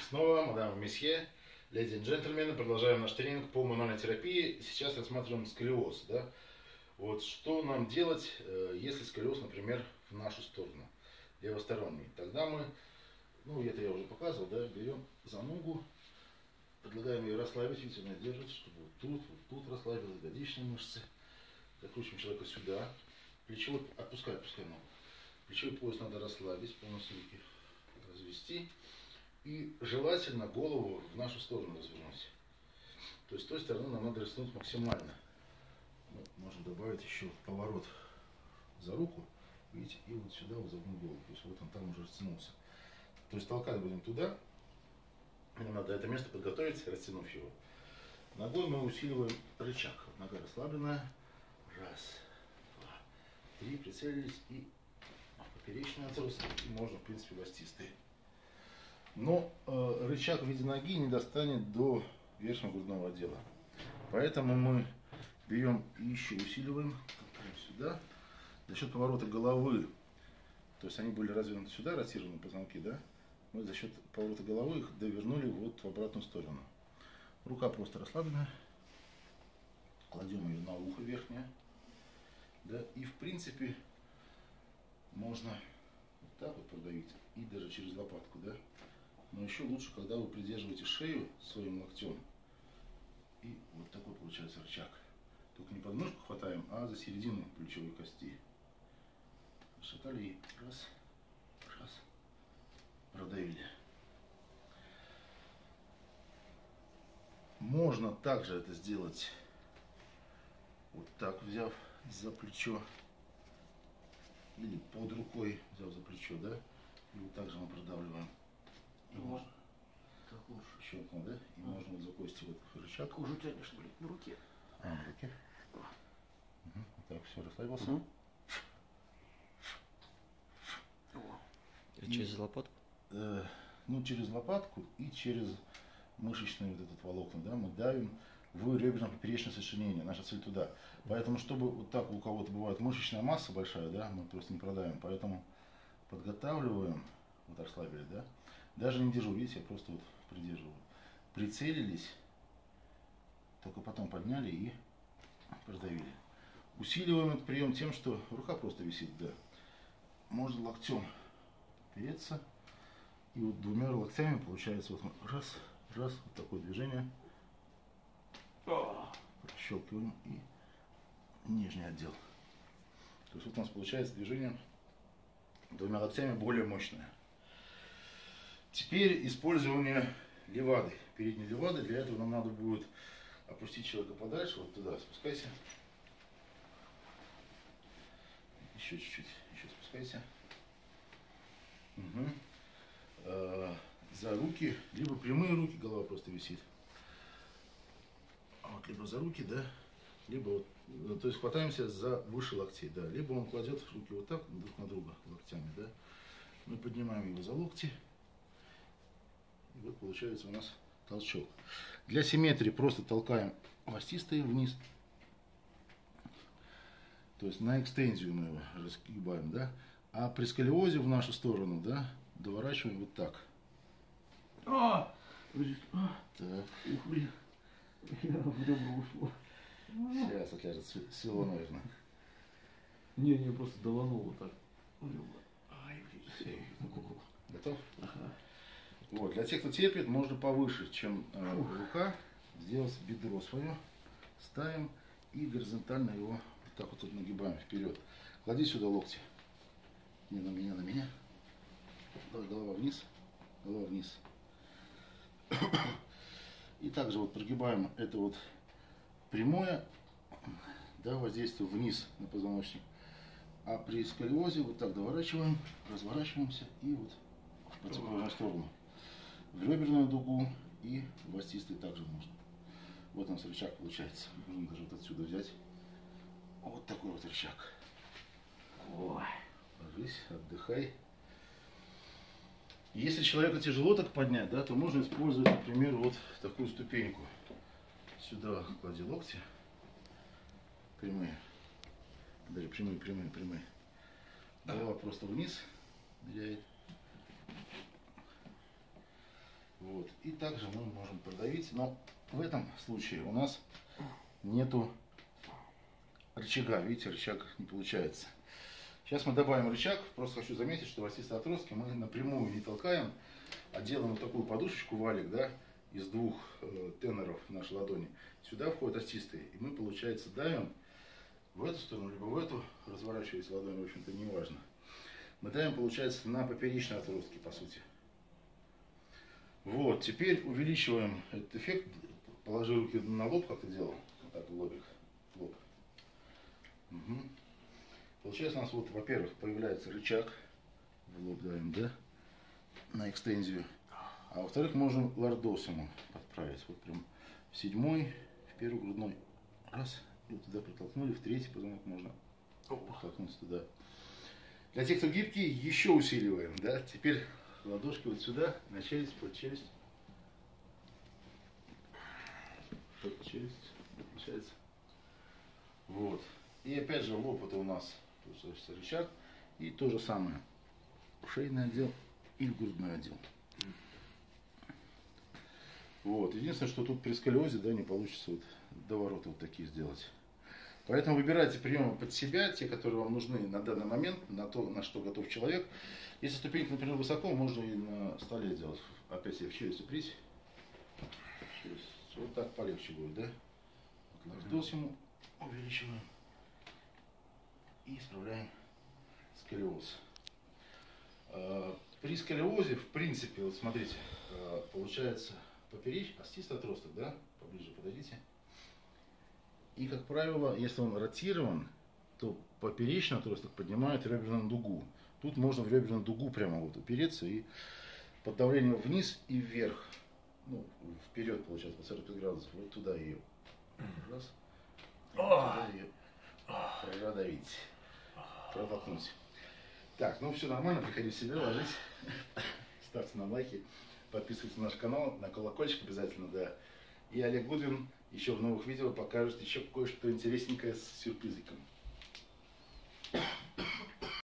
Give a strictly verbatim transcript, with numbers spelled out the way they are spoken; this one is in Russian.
Снова, мадам и месье, леди и джентльмены, продолжаем наш тренинг по мануальной терапии. Сейчас рассматриваем сколиоз. Да? Вот, что нам делать, если сколиоз, например, в нашу сторону, левосторонний? Тогда мы, ну это я уже показывал, да, берем за ногу, предлагаем ее расслабить, видите, она держит, чтобы вот тут, вот тут расслабилась, ягодичные мышцы. Закручиваем человека сюда, плечевой, отпускай, отпускай ногу. Плечевой пояс надо расслабить, полностью руки развести. И желательно голову в нашу сторону развернуть. То есть с той стороны нам надо растянуть максимально. Мы можем добавить еще поворот за руку. Видите, и вот сюда вот загнуть голову. То есть вот он там уже растянулся. То есть толкать будем туда. Нам надо это место подготовить, растянув его. Ногой мы усиливаем рычаг. Нога расслабленная. Раз, два, три. Прицелились и поперечный отрос. И можно, в принципе, ластистый. Но э, рычаг в виде ноги не достанет до верхнего грудного отдела. Поэтому мы берем и еще усиливаем сюда. За счет поворота головы, то есть они были развернуты сюда, ротированы позвонки, да? Мы за счет поворота головы их довернули вот в обратную сторону. Рука просто расслабленная. Кладем ее на ухо верхнее. Да? И в принципе можно вот так вот продавить и даже через лопатку, да? Но еще лучше, когда вы придерживаете шею своим локтем. И вот такой получается рычаг. Только не подножку хватаем, а за середину плечевой кости. Шатали и раз, раз, продавили. Можно также это сделать вот так, взяв за плечо. Или под рукой, взяв за плечо, да? И вот так же мы продавливаем. И можно так лучше. Щелкнул, да? И а. можно вот за кости вот рычаг. Уже тянешь, блин, на руке. А, на руке. Угу. Так, все, расслабился. Угу. И через лопатку? Э, ну, через лопатку и через мышечный вот этот волокна, да, мы давим в реберно-поперечное сочленение. Наша цель туда. Поэтому, чтобы вот так у кого-то бывает мышечная масса большая, да, мы просто не продавим. Поэтому подготавливаем, вот расслабили, да. Даже не держу, видите, я просто вот придерживаю. Прицелились, только потом подняли и продавили. Усиливаем этот прием тем, что рука просто висит, да. Можно локтем опереться. И вот двумя локтями получается вот раз, раз, вот такое движение. Прощелкиваем и нижний отдел. То есть вот у нас получается движение двумя локтями более мощное. Теперь использование левады, передней левады. Для этого нам надо будет опустить человека подальше, вот туда спускайся. Еще чуть-чуть, еще спускайся. Угу. Э, за руки, либо прямые руки, голова просто висит. Вот, либо за руки, да, либо вот, то есть хватаемся за выше локтей, да, либо он кладет руки вот так друг на друга локтями, да. Мы поднимаем его за локти. И вот получается у нас толчок. Для симметрии просто толкаем ластистые вниз. То есть на экстензию мы его разгибаем, да. А при сколиозе в нашу сторону, да, доворачиваем вот так. А! Так. Ух, блин. Я в ребро ушло. Сейчас отляжет, свело, наверное. Не, не, просто долануло так. Ай, блин. Готов? Ага. Вот, для тех, кто терпит, можно повыше, чем э, рука, сделать бедро свое, ставим и горизонтально его вот так вот тут нагибаем вперед. Клади сюда локти. Не на меня, на меня. Давай, голова вниз, голова вниз. И также вот прогибаем это вот прямое, да, воздействие вниз на позвоночник. А при сколиозе вот так доворачиваем, разворачиваемся и вот в противоположную сторону. В реберную дугу и в остистый также можно. Вот у нас рычаг получается. Можно даже вот отсюда взять. Вот такой вот рычаг. Ой. Ложись, отдыхай. Если человеку тяжело так поднять, да, то можно использовать, например, вот такую ступеньку. Сюда клади локти. Прямые. Даже прямые, прямые, прямые. Голова просто вниз ныряет. Вот. И также мы можем продавить, но в этом случае у нас нету рычага. Видите, рычаг не получается. Сейчас мы добавим рычаг. Просто хочу заметить, что ворсистые отростки мы напрямую не толкаем, а делаем вот такую подушечку, валик, да, из двух э, теноров в нашей ладони. Сюда входят остистые. И мы, получается, давим в эту сторону, либо в эту, разворачиваясь ладонью, в общем-то, не важно. Мы давим, получается, на поперечные отростки, по сути. Вот, теперь увеличиваем этот эффект. Положи руки на лоб, как ты делал. Вот так, в лобик. В лоб. Угу. Получается, у нас вот, во-первых, появляется рычаг. В лоб давим, да? На экстензию. А во-вторых, можно лордоз ему подправить. Вот прям в седьмой, в первый грудной. Раз. И вот туда протолкнули. В третий позвонок можно протолкнуться туда. Для тех, кто гибкий, еще усиливаем, да? Теперь ладошки вот сюда, на челюсть, под челюсть. Под челюсть, получается. Вот. И опять же лоб это у нас получается рычаг. И то же самое. Шейный отдел и грудной отдел. Вот. Единственное, что тут при сколиозе, да, не получится вот довороты вот такие сделать. Поэтому выбирайте приемы под себя, те, которые вам нужны на данный момент, на то, на что готов человек. Если ступенька, например, высоко, можно и на столе сделать. Опять себе в челюсть упрись. Вот так полегче будет, да? Вот лордоз ему увеличиваем. И исправляем сколиоз. При сколиозе, в принципе, вот смотрите, получается поперечный, остистый отросток, да? Поближе подойдите. И, как правило, если он ротирован, то поперечный отросток поднимает реберную дугу. Тут можно в реберную дугу прямо вот упереться и под давлением вниз и вверх, ну, вперед, получается, по сорок пять градусов, вот туда ее. Раз. Туда ее продавить. Протолкнуть. Так, ну все нормально, приходи в себя, ложись. Ставьте нам лайки, подписывайтесь на наш канал, на колокольчик обязательно, да. И Олег Гудвин еще в новых видео покажет еще кое-что интересненькое с сюрпризиком.